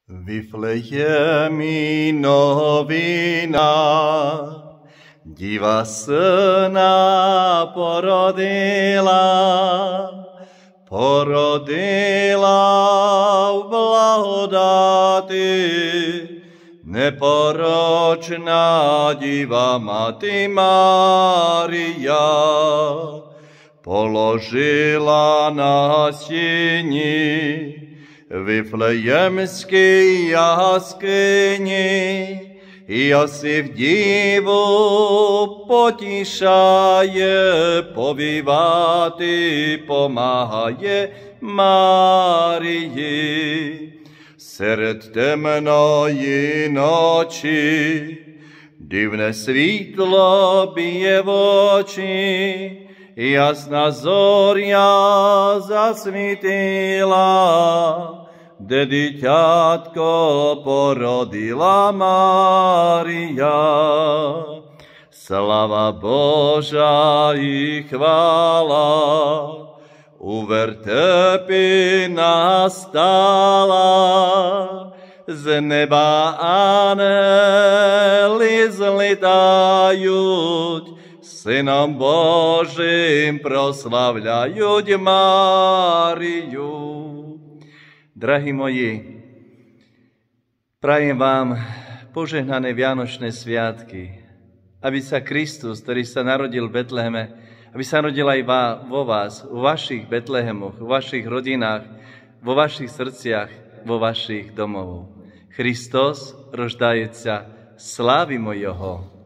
Viflejemi novina, diva syna porodila v blahodati, neporočná diva Mati Mária, položila na síni Viflejemskej jaskyni, Josif divu potišaje, povívati pomáhaje Márii. Sred temnoji noči divné svítlo bije v oči, jasná zoria zasvítila, kde dieťatko porodila Mária. Sláva Boža i chvála, uvertepy nastala, z neba anjeli zlitajú, Synom Božím proslavľajú Máriu. Drahí moji, prajem vám požehnané Vianočné sviatky, aby sa Kristus, ktorý sa narodil v Betleheme, aby sa narodil aj vo vás, vo vašich Betlehemoch, vo vašich rodinách, vo vašich srdciach, vo vašich domoch. Hristos, roždajeca, slávimo Jeho.